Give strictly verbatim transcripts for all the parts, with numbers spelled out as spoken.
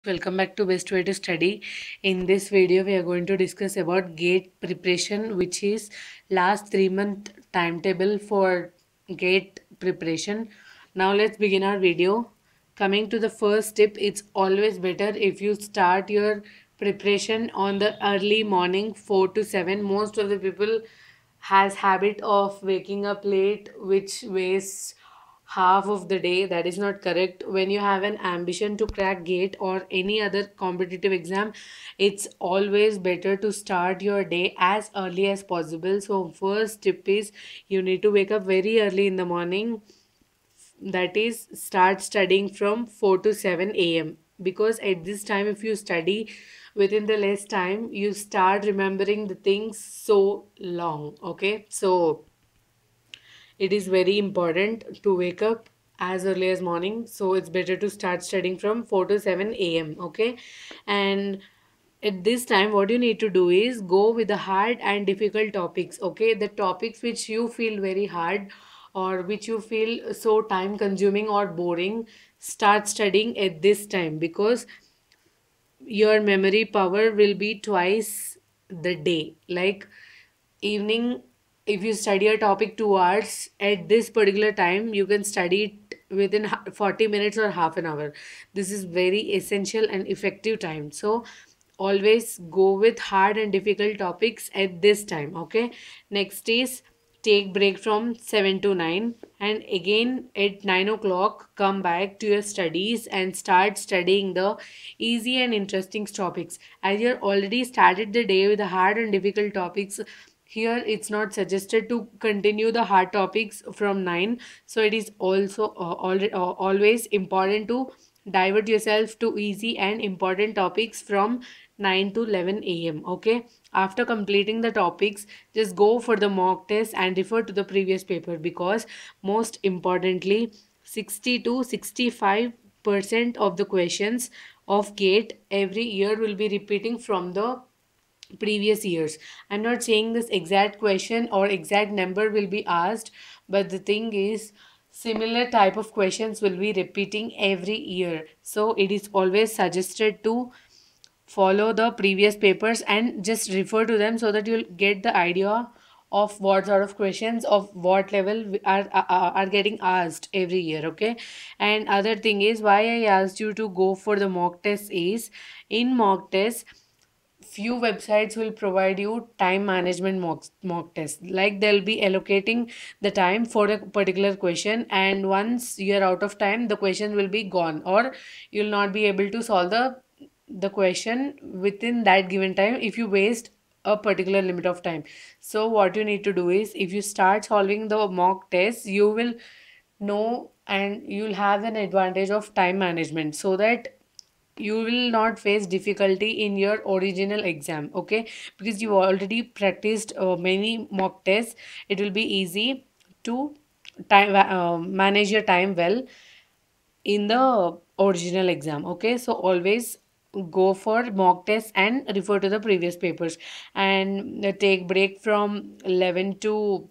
Welcome back to Best Way to Study. In this video, we are going to discuss about GATE preparation, which is last three month timetable for GATE preparation. Now let's begin our video. Coming to the first tip, it's always better if you start your preparation on the early morning four to seven. Most of the people has habit of waking up late, which wastes half of the day. That is not correct. When you have an ambition to crack GATE or any other competitive exam, it's always better to start your day as early as possible. So first tip is you need to wake up very early in the morning, that is start studying from four to seven a m, because at this time if you study within the less time, you start remembering the things so long. Okay, so it is very important to wake up as early as morning, so it's better to start studying from four to seven a m. Okay, and at this time what you need to do is go with the hard and difficult topics. Okay, the topics which you feel very hard or which you feel so time consuming or boring, start studying at this time, because your memory power will be twice the day. Like evening, if you study a topic two hours at this particular time, you can study it within ha- forty minutes or half an hour. This is very essential and effective time. So always go with hard and difficult topics at this time. Okay, next is take break from seven to nine, and again at nine o'clock come back to your studies and start studying the easy and interesting topics. As you already started the day with the hard and difficult topics, here it's not suggested to continue the hard topics from nine. So it is also uh, al- uh, always important to divert yourself to easy and important topics from nine to eleven a m. Okay, after completing the topics, just go for the mock test and refer to the previous paper, because most importantly, sixty to sixty-five percent of the questions of GATE every year will be repeating from the previous years. I'm not saying this exact question or exact number will be asked, but the thing is, similar type of questions will be repeating every year. So it is always suggested to follow the previous papers and just refer to them, so that you'll get the idea of what sort of questions of what level we are, are are getting asked every year. Okay, and other thing is, why I asked you to go for the mock test is, in mock test few websites will provide you time management mock, mock test. Like they'll be allocating the time for a particular question, and once you're out of time, the question will be gone, or you'll not be able to solve the the question within that given time if you waste a particular limit of time. So what you need to do is, if you start solving the mock test, you will know and you'll have an advantage of time management, so that you will not face difficulty in your original exam. Okay, because you already practiced uh, many mock tests, it will be easy to time uh, manage your time well in the original exam. Okay, so always go for mock tests and refer to the previous papers, and uh, take break from eleven to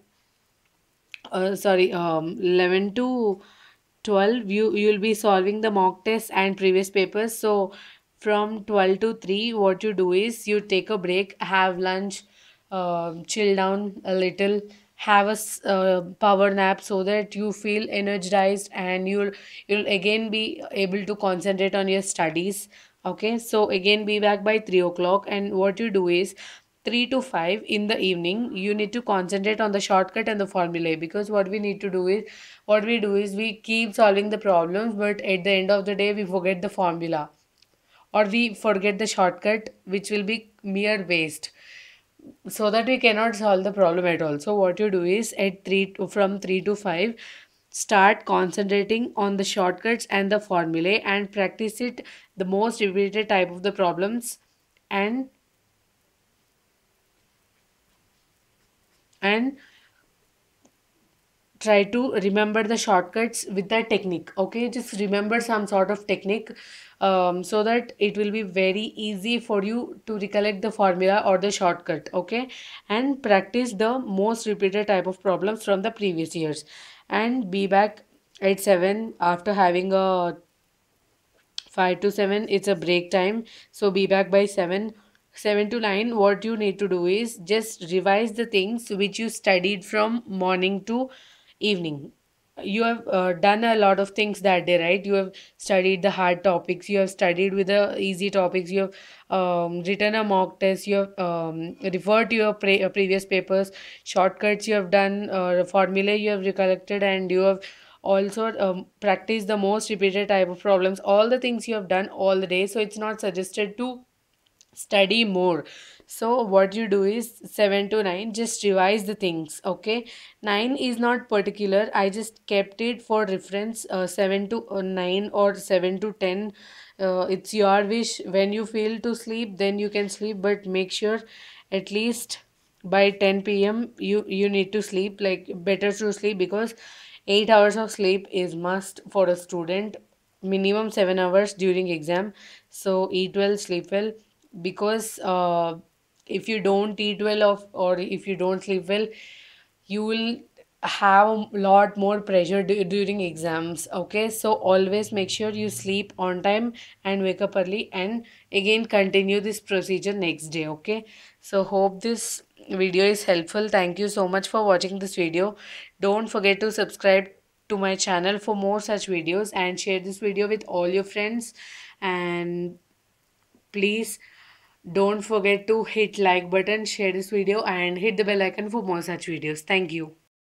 uh, sorry um eleven to twelve. You you'll be solving the mock tests and previous papers. So from twelve to three, what you do is you take a break, have lunch, um, chill down a little, have a s- uh, power nap, so that you feel energized and you'll you'll again be able to concentrate on your studies. Okay, so again be back by three o'clock, and what you do is three to five in the evening, you need to concentrate on the shortcut and the formulae, because what we need to do is, what we do is we keep solving the problems, but at the end of the day we forget the formula, or we forget the shortcut, which will be mere waste, so that we cannot solve the problem at all. So what you do is, at three to, from three to five, start concentrating on the shortcuts and the formulae and practice it, the most repeated type of the problems, and and try to remember the shortcuts with that technique. Okay, just remember some sort of technique, um, so that it will be very easy for you to recollect the formula or the shortcut. Okay, and practice the most repeated type of problems from the previous years, and be back at seven after having a five to seven, it's a break time. So be back by seven. seven to nine, what you need to do is just revise the things which you studied from morning to evening. You have uh, done a lot of things that day, right? You have studied the hard topics, you have studied with the easy topics, you have um, written a mock test, you have um, referred to your pre- uh, previous papers, shortcuts you have done, uh, formulae you have recollected, and you have also um, practiced the most repeated type of problems. All the things you have done all the day, so it's not suggested to study more. So what you do is seven to nine, just revise the things, okay? nine is not particular, I just kept it for reference. uh, seven to uh, nine or seven to ten, uh, it's your wish. When you feel to sleep, then you can sleep, but make sure at least by ten p.m you you need to sleep, like better to sleep, because eight hours of sleep is must for a student, minimum seven hours during exam. So eat well, sleep well, because uh, if you don't eat well of or if you don't sleep well, you will have a lot more pressure du- during exams, okay? So always make sure you sleep on time and wake up early, and again continue this procedure next day, okay? So hope this video is helpful. Thank you so much for watching this video. Don't forget to subscribe to my channel for more such videos, and share this video with all your friends. And please don't forget to hit like button, share this video, and hit the bell icon for more such videos. Thank you.